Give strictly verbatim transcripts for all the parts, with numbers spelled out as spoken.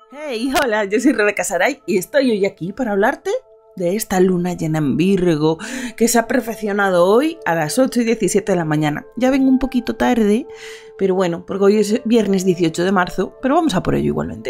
Hey, hola, yo soy Rebeca Saray y estoy hoy aquí para hablarte de esta luna llena en Virgo que se ha perfeccionado hoy a las ocho y diecisiete de la mañana. Ya vengo un poquito tarde, pero bueno, porque hoy es viernes dieciocho de marzo, pero vamos a por ello igualmente.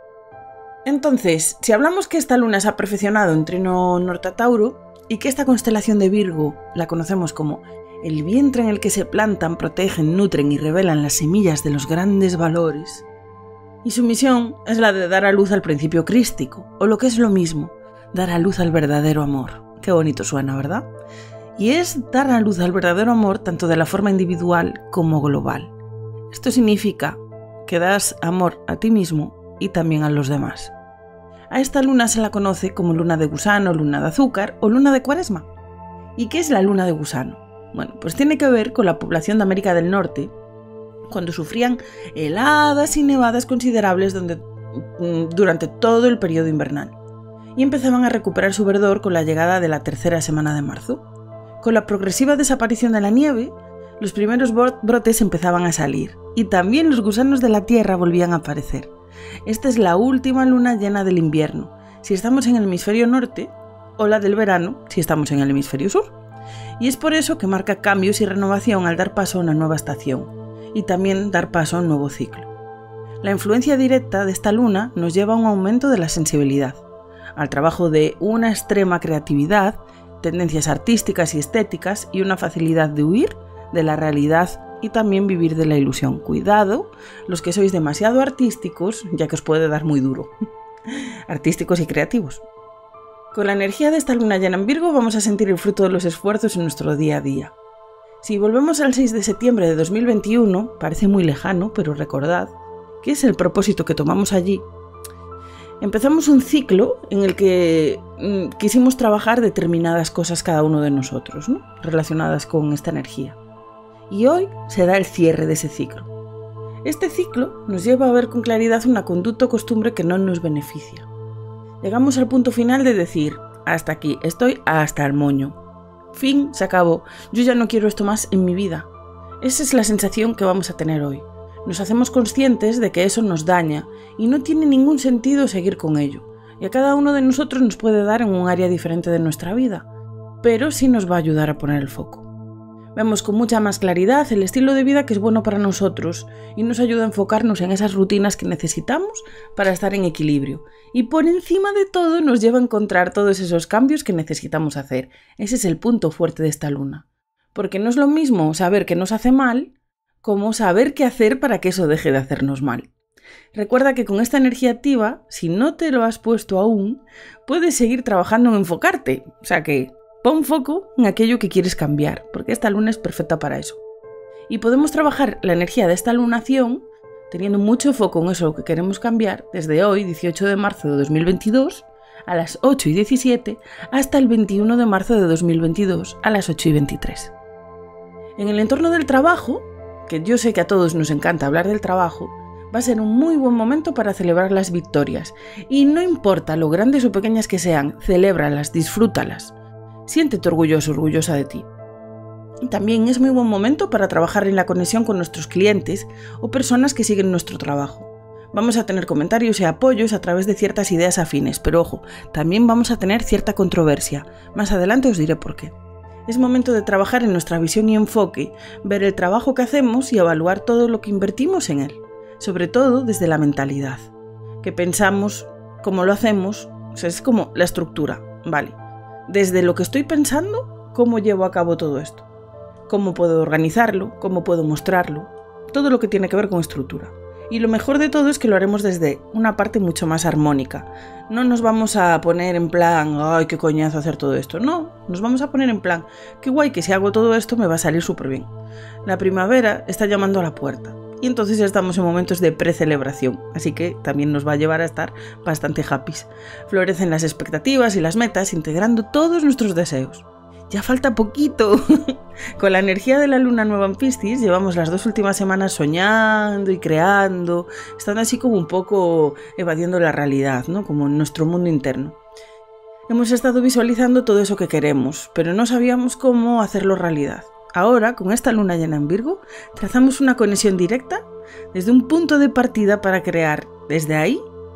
Entonces, si hablamos que esta luna se ha perfeccionado en trino norte a Tauro y que esta constelación de Virgo la conocemos como el vientre en el que se plantan, protegen, nutren y revelan las semillas de los grandes valores, y su misión es la de dar a luz al principio crístico, o lo que es lo mismo, dar a luz al verdadero amor. Qué bonito suena, ¿verdad? Y es dar a luz al verdadero amor tanto de la forma individual como global. Esto significa que das amor a ti mismo y también a los demás. A esta luna se la conoce como luna de gusano, luna de azúcar o luna de cuaresma. ¿Y qué es la luna de gusano? Bueno, pues tiene que ver con la población de América del Norte, cuando sufrían heladas y nevadas considerables donde, durante todo el periodo invernal, y empezaban a recuperar su verdor con la llegada de la tercera semana de marzo. Con la progresiva desaparición de la nieve, los primeros brotes empezaban a salir, y también los gusanos de la tierra volvían a aparecer. Esta es la última luna llena del invierno, si estamos en el hemisferio norte, o la del verano, si estamos en el hemisferio sur. Y es por eso que marca cambios y renovación al dar paso a una nueva estación, y también dar paso a un nuevo ciclo. La influencia directa de esta luna nos lleva a un aumento de la sensibilidad, al trabajo de una extrema creatividad, tendencias artísticas y estéticas y una facilidad de huir de la realidad y también vivir de la ilusión. Cuidado, los que sois demasiado artísticos, ya que os puede dar muy duro. Artísticos y creativos. Con la energía de esta luna llena en Virgo vamos a sentir el fruto de los esfuerzos en nuestro día a día. Si volvemos al seis de septiembre de dos mil veintiuno, parece muy lejano, pero recordad que es el propósito que tomamos allí. Empezamos un ciclo en el que mmm, quisimos trabajar determinadas cosas cada uno de nosotros, ¿no? Relacionadas con esta energía. Y hoy se da el cierre de ese ciclo. Este ciclo nos lleva a ver con claridad una conducta o costumbre que no nos beneficia. Llegamos al punto final de decir, hasta aquí, estoy hasta el moño. Fin, se acabó. Yo ya no quiero esto más en mi vida. Esa es la sensación que vamos a tener hoy. Nos hacemos conscientes de que eso nos daña y no tiene ningún sentido seguir con ello. Y a cada uno de nosotros nos puede dar en un área diferente de nuestra vida, pero sí nos va a ayudar a poner el foco. Vemos con mucha más claridad el estilo de vida que es bueno para nosotros y nos ayuda a enfocarnos en esas rutinas que necesitamos para estar en equilibrio. Y por encima de todo nos lleva a encontrar todos esos cambios que necesitamos hacer. Ese es el punto fuerte de esta luna. Porque no es lo mismo saber que nos hace mal como saber qué hacer para que eso deje de hacernos mal. Recuerda que con esta energía activa, si no te lo has puesto aún, puedes seguir trabajando en enfocarte. O sea que pon foco en aquello que quieres cambiar, porque esta luna es perfecta para eso. Y podemos trabajar la energía de esta lunación teniendo mucho foco en eso que queremos cambiar desde hoy, dieciocho de marzo de dos mil veintidós, a las ocho y diecisiete, hasta el veintiuno de marzo de dos mil veintidós, a las ocho y veintitrés. En el entorno del trabajo, que yo sé que a todos nos encanta hablar del trabajo, va a ser un muy buen momento para celebrar las victorias. Y no importa lo grandes o pequeñas que sean, celébralas, disfrútalas. Siéntete orgulloso, orgullosa de ti. También es muy buen momento para trabajar en la conexión con nuestros clientes o personas que siguen nuestro trabajo. Vamos a tener comentarios y apoyos a través de ciertas ideas afines, pero ojo, también vamos a tener cierta controversia. Más adelante os diré por qué. Es momento de trabajar en nuestra visión y enfoque, ver el trabajo que hacemos y evaluar todo lo que invertimos en él, sobre todo desde la mentalidad. Que pensamos, cómo lo hacemos, o sea, es como la estructura, ¿vale? Desde lo que estoy pensando, ¿cómo llevo a cabo todo esto? ¿Cómo puedo organizarlo? ¿Cómo puedo mostrarlo? Todo lo que tiene que ver con estructura. Y lo mejor de todo es que lo haremos desde una parte mucho más armónica. No nos vamos a poner en plan, ¡ay, qué coñazo hacer todo esto! No, nos vamos a poner en plan, qué guay que si hago todo esto me va a salir súper bien. La primavera está llamando a la puerta. Y entonces estamos en momentos de precelebración, así que también nos va a llevar a estar bastante happy. Florecen las expectativas y las metas, integrando todos nuestros deseos. Ya falta poquito. Con la energía de la luna nueva en Piscis llevamos las dos últimas semanas soñando y creando, estando así como un poco evadiendo la realidad, ¿no? Como en nuestro mundo interno. Hemos estado visualizando todo eso que queremos, pero no sabíamos cómo hacerlo realidad. Ahora, con esta luna llena en Virgo, trazamos una conexión directa desde un punto de partida para crear, desde ahí,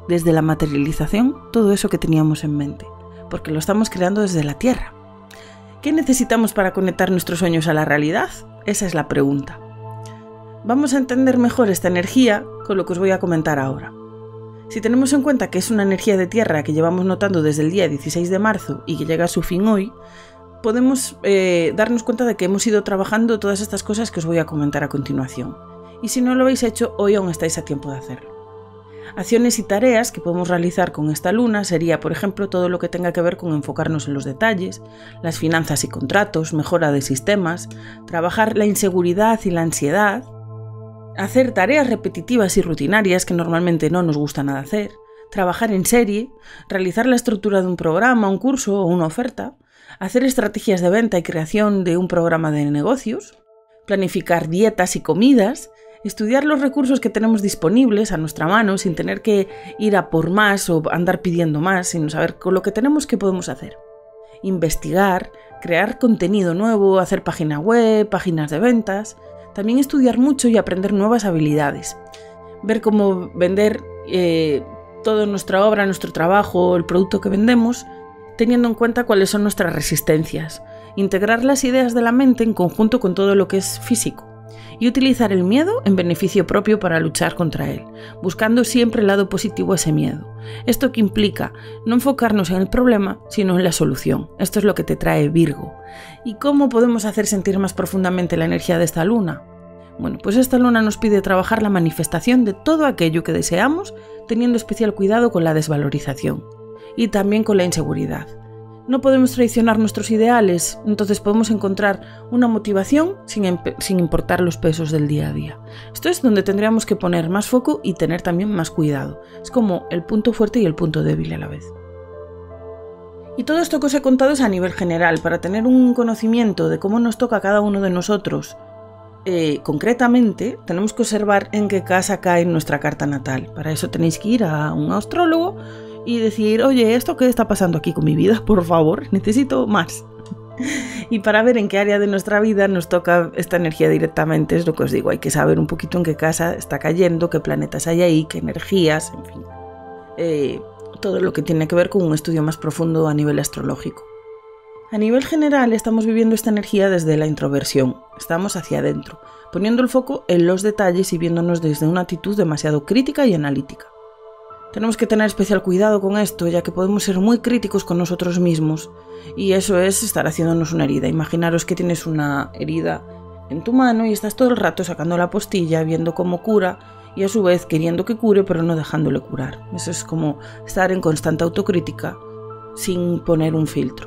desde la materialización todo eso que teníamos en mente, porque lo estamos creando desde la Tierra. ¿Qué necesitamos para conectar nuestros sueños a la realidad? Esa es la pregunta. Vamos a entender mejor esta energía con lo que os voy a comentar ahora. Si tenemos en cuenta que es una energía de tierra que llevamos notando desde el día dieciséis de marzo y que llega a su fin hoy, podemos eh, darnos cuenta de que hemos ido trabajando todas estas cosas que os voy a comentar a continuación. Y si no lo habéis hecho, hoy aún estáis a tiempo de hacerlo. Acciones y tareas que podemos realizar con esta luna sería, por ejemplo, todo lo que tenga que ver con enfocarnos en los detalles, las finanzas y contratos, mejora de sistemas, trabajar la inseguridad y la ansiedad, hacer tareas repetitivas y rutinarias que normalmente no nos gusta nada hacer, trabajar en serie, realizar la estructura de un programa, un curso o una oferta, hacer estrategias de venta y creación de un programa de negocios, planificar dietas y comidas, estudiar los recursos que tenemos disponibles a nuestra mano sin tener que ir a por más o andar pidiendo más, sino saber con lo que tenemos qué podemos hacer. Investigar, crear contenido nuevo, hacer página web, páginas de ventas. También estudiar mucho y aprender nuevas habilidades. Ver cómo vender eh, toda nuestra obra, nuestro trabajo, el producto que vendemos, teniendo en cuenta cuáles son nuestras resistencias. Integrar las ideas de la mente en conjunto con todo lo que es físico. Y utilizar el miedo en beneficio propio para luchar contra él, buscando siempre el lado positivo a ese miedo. Esto que implica no enfocarnos en el problema, sino en la solución. Esto es lo que te trae Virgo. ¿Y cómo podemos hacer sentir más profundamente la energía de esta luna? Bueno, pues esta luna nos pide trabajar la manifestación de todo aquello que deseamos, teniendo especial cuidado con la desvalorización y también con la inseguridad. No podemos traicionar nuestros ideales, entonces podemos encontrar una motivación sin, sin importar los pesos del día a día. Esto es donde tendríamos que poner más foco y tener también más cuidado. Es como el punto fuerte y el punto débil a la vez. Y todo esto que os he contado es a nivel general, para tener un conocimiento de cómo nos toca a cada uno de nosotros. Eh, concretamente, tenemos que observar en qué casa cae nuestra carta natal. Para eso tenéis que ir a un astrólogo y decir, oye, ¿esto qué está pasando aquí con mi vida? Por favor, necesito más. Y para ver en qué área de nuestra vida nos toca esta energía directamente, es lo que os digo, hay que saber un poquito en qué casa está cayendo, qué planetas hay ahí, qué energías, en fin. Eh, todo lo que tiene que ver con un estudio más profundo a nivel astrológico. A nivel general estamos viviendo esta energía desde la introversión, estamos hacia adentro, poniendo el foco en los detalles y viéndonos desde una actitud demasiado crítica y analítica. Tenemos que tener especial cuidado con esto, ya que podemos ser muy críticos con nosotros mismos, y eso es estar haciéndonos una herida. Imaginaros que tienes una herida en tu mano y estás todo el rato sacando la postilla, viendo cómo cura, y a su vez queriendo que cure, pero no dejándole curar. Eso es como estar en constante autocrítica, sin poner un filtro.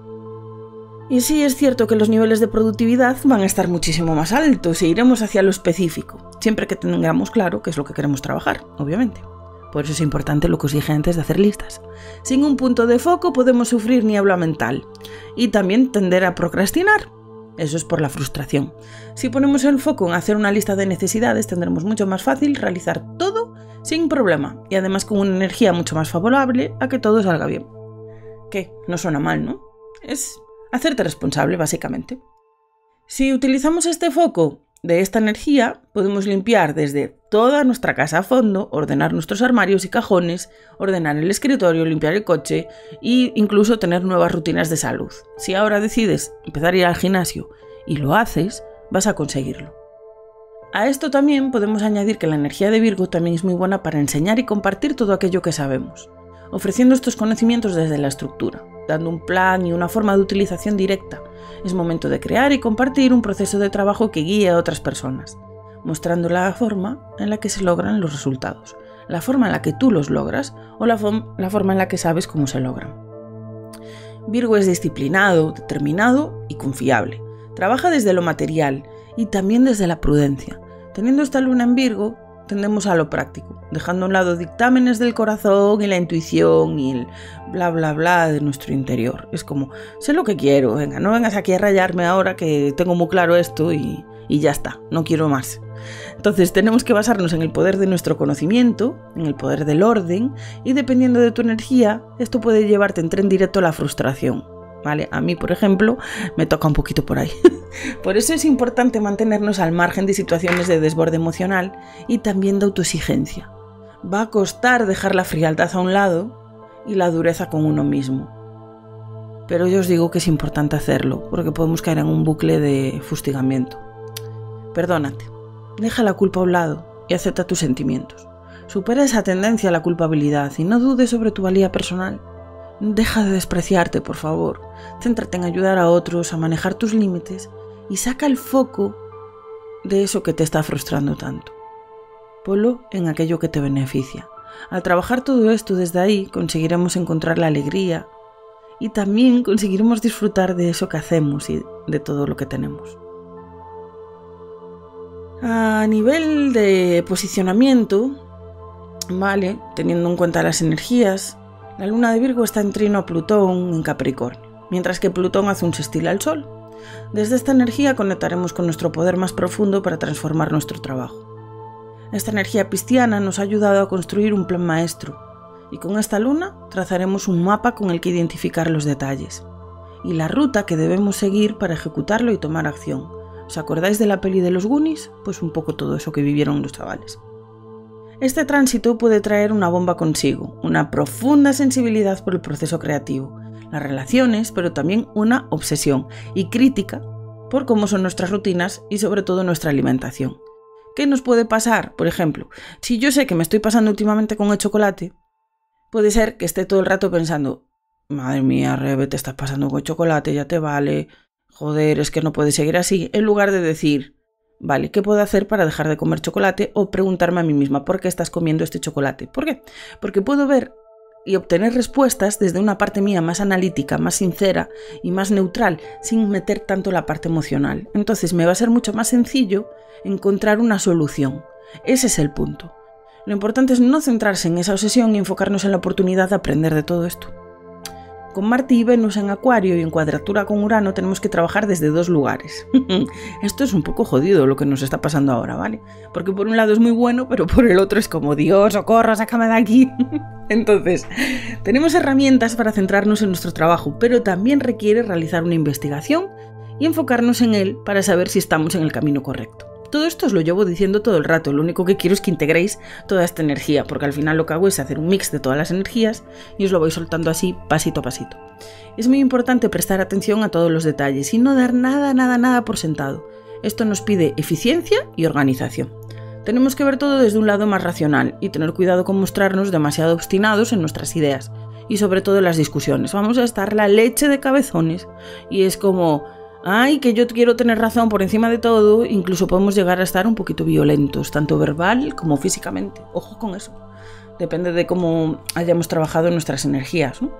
Y sí es cierto que los niveles de productividad van a estar muchísimo más altos e iremos hacia lo específico, siempre que tengamos claro qué es lo que queremos trabajar, obviamente. Por eso es importante lo que os dije antes de hacer listas. Sin un punto de foco podemos sufrir niebla mental y también tender a procrastinar. Eso es por la frustración. Si ponemos el foco en hacer una lista de necesidades, tendremos mucho más fácil realizar todo sin problema y además con una energía mucho más favorable a que todo salga bien. ¿Qué? No suena mal, ¿no? Es hacerte responsable, básicamente. Si utilizamos este foco de esta energía, podemos limpiar desde toda nuestra casa a fondo, ordenar nuestros armarios y cajones, ordenar el escritorio, limpiar el coche e incluso tener nuevas rutinas de salud. Si ahora decides empezar a ir al gimnasio y lo haces, vas a conseguirlo. A esto también podemos añadir que la energía de Virgo también es muy buena para enseñar y compartir todo aquello que sabemos, ofreciendo estos conocimientos desde la estructura, dando un plan y una forma de utilización directa. Es momento de crear y compartir un proceso de trabajo que guíe a otras personas, mostrando la forma en la que se logran los resultados, la forma en la que tú los logras o la, la forma en la que sabes cómo se logran. Virgo es disciplinado, determinado y confiable. Trabaja desde lo material y también desde la prudencia. Teniendo esta luna en Virgo, tendemos a lo práctico, dejando a un lado dictámenes del corazón y la intuición y el bla bla bla de nuestro interior. Es como, sé lo que quiero, venga, no vengas aquí a rayarme ahora que tengo muy claro esto y, y ya está, no quiero más. Entonces tenemos que basarnos en el poder de nuestro conocimiento, en el poder del orden, y dependiendo de tu energía, esto puede llevarte en tren directo a la frustración. ¿Vale? A mí, por ejemplo, me toca un poquito por ahí. Por eso es importante mantenernos al margen de situaciones de desborde emocional y también de autoexigencia. Va a costar dejar la frialdad a un lado y la dureza con uno mismo. Pero yo os digo que es importante hacerlo, porque podemos caer en un bucle de fustigamiento. Perdónate, deja la culpa a un lado y acepta tus sentimientos. Supera esa tendencia a la culpabilidad y no dudes sobre tu valía personal. Deja de despreciarte, por favor. Céntrate en ayudar a otros, a manejar tus límites y saca el foco de eso que te está frustrando tanto. Ponlo en aquello que te beneficia. Al trabajar todo esto desde ahí, conseguiremos encontrar la alegría y también conseguiremos disfrutar de eso que hacemos y de todo lo que tenemos. A nivel de posicionamiento, vale, teniendo en cuenta las energías, la luna de Virgo está en trino a Plutón en Capricornio, mientras que Plutón hace un sextil al Sol. Desde esta energía conectaremos con nuestro poder más profundo para transformar nuestro trabajo. Esta energía pisciana nos ha ayudado a construir un plan maestro, y con esta luna trazaremos un mapa con el que identificar los detalles y la ruta que debemos seguir para ejecutarlo y tomar acción. ¿Os acordáis de la peli de los Goonies? Pues un poco todo eso que vivieron los chavales. Este tránsito puede traer una bomba consigo, una profunda sensibilidad por el proceso creativo, las relaciones, pero también una obsesión y crítica por cómo son nuestras rutinas y sobre todo nuestra alimentación. ¿Qué nos puede pasar? Por ejemplo, si yo sé que me estoy pasando últimamente con el chocolate, puede ser que esté todo el rato pensando, madre mía, Rebe, te estás pasando con el chocolate, ya te vale, joder, es que no puedes seguir así, en lugar de decir, vale, ¿qué puedo hacer para dejar de comer chocolate? O preguntarme a mí misma, ¿por qué estás comiendo este chocolate? ¿Por qué? Porque puedo ver y obtener respuestas desde una parte mía más analítica, más sincera y más neutral, sin meter tanto la parte emocional. Entonces me va a ser mucho más sencillo encontrar una solución. Ese es el punto. Lo importante es no centrarse en esa obsesión y enfocarnos en la oportunidad de aprender de todo esto. Con Marte y Venus en Acuario y en cuadratura con Urano tenemos que trabajar desde dos lugares. Esto es un poco jodido lo que nos está pasando ahora, ¿vale? Porque por un lado es muy bueno, pero por el otro es como, Dios, socorro, sácame de aquí. Entonces, tenemos herramientas para centrarnos en nuestro trabajo, pero también requiere realizar una investigación y enfocarnos en él para saber si estamos en el camino correcto. Todo esto os lo llevo diciendo todo el rato, lo único que quiero es que integréis toda esta energía, porque al final lo que hago es hacer un mix de todas las energías y os lo voy soltando así, pasito a pasito. Es muy importante prestar atención a todos los detalles y no dar nada, nada, nada por sentado. Esto nos pide eficiencia y organización. Tenemos que ver todo desde un lado más racional y tener cuidado con mostrarnos demasiado obstinados en nuestras ideas y sobre todo en las discusiones. Vamos a estar la leche de cabezones y es como, ay, que yo quiero tener razón por encima de todo, incluso podemos llegar a estar un poquito violentos, tanto verbal como físicamente. Ojo con eso. Depende de cómo hayamos trabajado en nuestras energías, ¿no?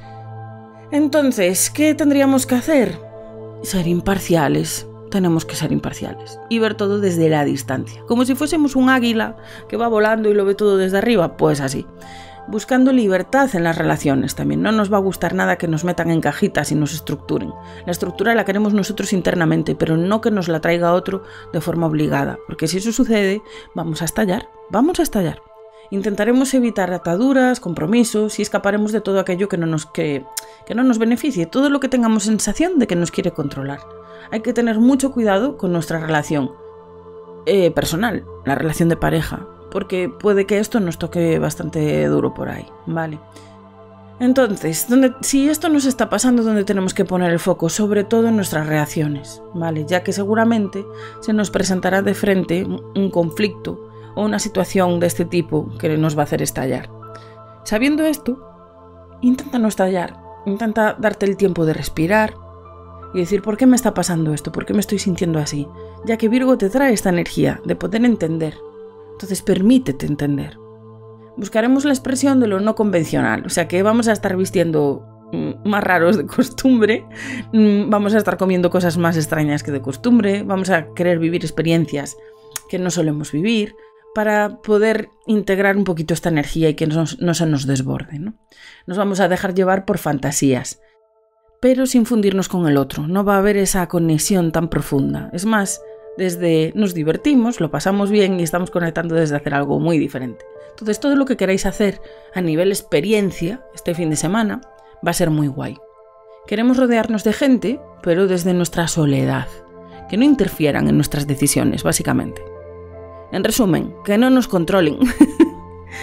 Entonces, ¿qué tendríamos que hacer? Ser imparciales. Tenemos que ser imparciales y ver todo desde la distancia, como si fuésemos un águila que va volando y lo ve todo desde arriba, pues así. Buscando libertad en las relaciones también. No nos va a gustar nada que nos metan en cajitas y nos estructuren. La estructura la queremos nosotros internamente, pero no que nos la traiga otro de forma obligada, porque si eso sucede, vamos a estallar, vamos a estallar. Intentaremos evitar ataduras, compromisos y escaparemos de todo aquello que no nos, que, que no nos beneficie, todo lo que tengamos sensación de que nos quiere controlar. Hay que tener mucho cuidado con nuestra relación eh, personal, la relación de pareja, porque puede que esto nos toque bastante duro por ahí, ¿vale? Entonces, ¿dónde, si esto nos está pasando, ¿dónde tenemos que poner el foco? Sobre todo en nuestras reacciones, ¿vale? Ya que seguramente se nos presentará de frente un conflicto o una situación de este tipo que nos va a hacer estallar. Sabiendo esto, intenta no estallar, intenta darte el tiempo de respirar y decir, ¿por qué me está pasando esto? ¿Por qué me estoy sintiendo así? Ya que Virgo te trae esta energía de poder entender. Entonces permítete entender. Buscaremos la expresión de lo no convencional, o sea que vamos a estar vistiendo mm, más raros de costumbre, mm, vamos a estar comiendo cosas más extrañas que de costumbre, vamos a querer vivir experiencias que no solemos vivir para poder integrar un poquito esta energía y que no, no se nos desborde, ¿no? Nos vamos a dejar llevar por fantasías, pero sin fundirnos con el otro. No va a haber esa conexión tan profunda. Es más, desde nos divertimos, lo pasamos bien y estamos conectando desde hacer algo muy diferente. Entonces todo lo que queráis hacer a nivel experiencia este fin de semana va a ser muy guay. Queremos rodearnos de gente, pero desde nuestra soledad, que no interfieran en nuestras decisiones, básicamente. En resumen, que no nos controlen.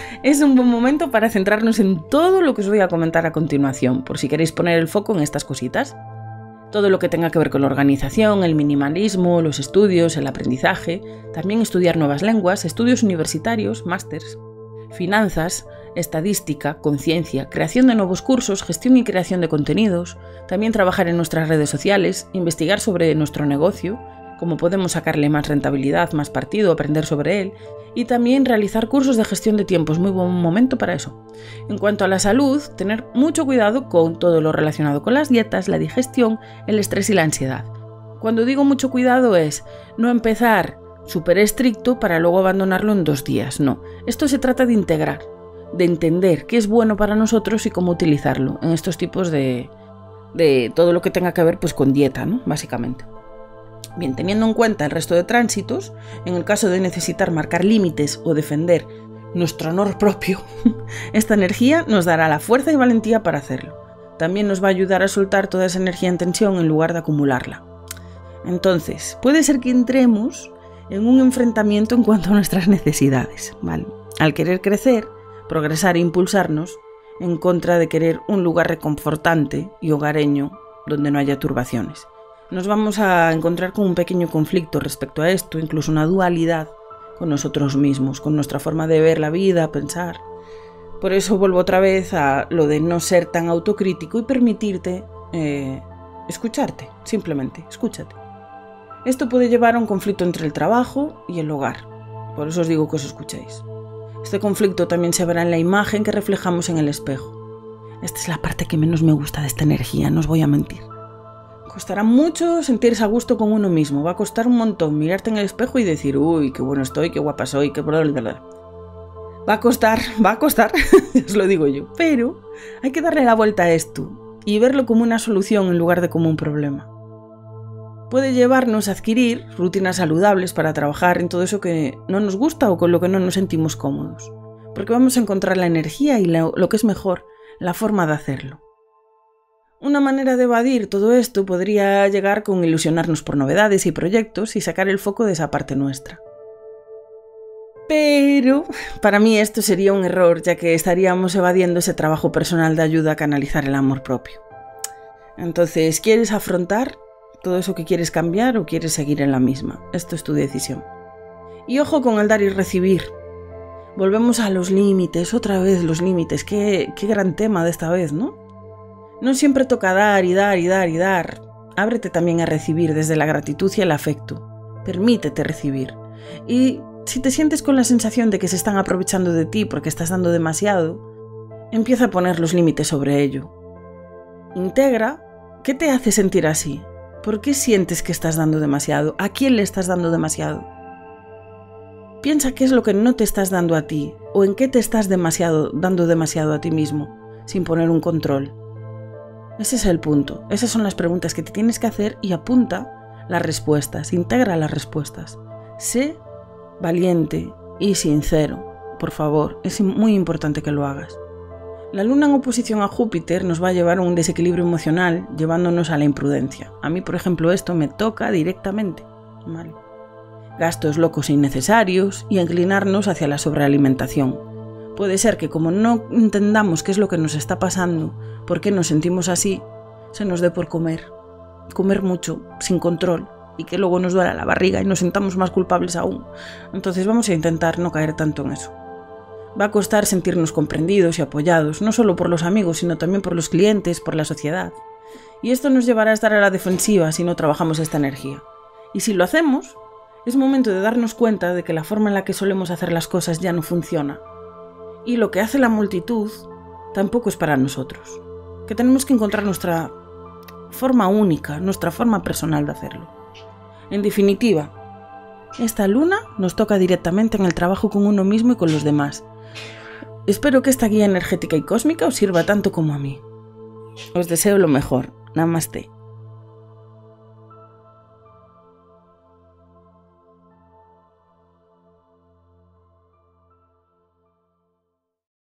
es un buen momento para centrarnos en todo lo que os voy a comentar a continuación, por si queréis poner el foco en estas cositas. Todo lo que tenga que ver con la organización, el minimalismo, los estudios, el aprendizaje, también estudiar nuevas lenguas, estudios universitarios, másters, finanzas, estadística, conciencia, creación de nuevos cursos, gestión y creación de contenidos, también trabajar en nuestras redes sociales, investigar sobre nuestro negocio, cómo podemos sacarle más rentabilidad, más partido, aprender sobre él, y también realizar cursos de gestión de tiempo, es muy buen momento para eso. En cuanto a la salud, tener mucho cuidado con todo lo relacionado con las dietas, la digestión, el estrés y la ansiedad. Cuando digo mucho cuidado es no empezar súper estricto para luego abandonarlo en dos días, no. Esto se trata de integrar, de entender qué es bueno para nosotros y cómo utilizarlo en estos tipos de, de todo lo que tenga que ver pues con dieta, ¿no? Básicamente. Bien, teniendo en cuenta el resto de tránsitos, en el caso de necesitar marcar límites o defender nuestro honor propio, esta energía nos dará la fuerza y valentía para hacerlo. También nos va a ayudar a soltar toda esa energía en tensión en lugar de acumularla. Entonces, puede ser que entremos en un enfrentamiento en cuanto a nuestras necesidades, ¿vale? Al querer crecer, progresar e impulsarnos, en contra de querer un lugar reconfortante y hogareño donde no haya turbaciones. Nos vamos a encontrar con un pequeño conflicto respecto a esto, incluso una dualidad con nosotros mismos, con nuestra forma de ver la vida, pensar. Por eso vuelvo otra vez a lo de no ser tan autocrítico y permitirte eh, escucharte, simplemente, escúchate. Esto puede llevar a un conflicto entre el trabajo y el hogar, por eso os digo que os escuchéis. Este conflicto también se verá en la imagen que reflejamos en el espejo. Esta es la parte que menos me gusta de esta energía, no os voy a mentir. Costará mucho sentirse a gusto con uno mismo, va a costar un montón mirarte en el espejo y decir, uy, qué bueno estoy, qué guapa soy, qué... Va a costar, va a costar, os lo digo yo, pero hay que darle la vuelta a esto y verlo como una solución en lugar de como un problema. Puede llevarnos a adquirir rutinas saludables para trabajar en todo eso que no nos gusta o con lo que no nos sentimos cómodos, porque vamos a encontrar la energía y lo, lo que es mejor, la forma de hacerlo. Una manera de evadir todo esto podría llegar con ilusionarnos por novedades y proyectos y sacar el foco de esa parte nuestra. Pero para mí esto sería un error, ya que estaríamos evadiendo ese trabajo personal de ayuda a canalizar el amor propio. Entonces, ¿quieres afrontar todo eso que quieres cambiar o quieres seguir en la misma? Esto es tu decisión. Y ojo con el dar y recibir. Volvemos a los límites, otra vez los límites. Qué, qué gran tema de esta vez, ¿no? No siempre toca dar y dar y dar y dar. Ábrete también a recibir desde la gratitud y el afecto. Permítete recibir. Y si te sientes con la sensación de que se están aprovechando de ti porque estás dando demasiado, empieza a poner los límites sobre ello. Integra, ¿qué te hace sentir así? ¿Por qué sientes que estás dando demasiado? ¿A quién le estás dando demasiado? Piensa qué es lo que no te estás dando a ti o en qué te estás demasiado, dando demasiado a ti mismo, sin poner un control. Ese es el punto. Esas son las preguntas que te tienes que hacer y apunta las respuestas, integra las respuestas. Sé valiente y sincero, por favor, es muy importante que lo hagas. La luna en oposición a Júpiter nos va a llevar a un desequilibrio emocional, llevándonos a la imprudencia. A mí, por ejemplo, esto me toca directamente, ¿vale? Gastos locos e innecesarios y inclinarnos hacia la sobrealimentación. Puede ser que como no entendamos qué es lo que nos está pasando, por qué nos sentimos así, se nos dé por comer. Comer mucho, sin control, y que luego nos duela la barriga y nos sintamos más culpables aún. Entonces vamos a intentar no caer tanto en eso. Va a costar sentirnos comprendidos y apoyados, no solo por los amigos, sino también por los clientes, por la sociedad. Y esto nos llevará a estar a la defensiva si no trabajamos esta energía. Y si lo hacemos, es momento de darnos cuenta de que la forma en la que solemos hacer las cosas ya no funciona. Y lo que hace la multitud tampoco es para nosotros. Que tenemos que encontrar nuestra forma única, nuestra forma personal de hacerlo. En definitiva, esta luna nos toca directamente en el trabajo con uno mismo y con los demás. Espero que esta guía energética y cósmica os sirva tanto como a mí. Os deseo lo mejor. Namaste.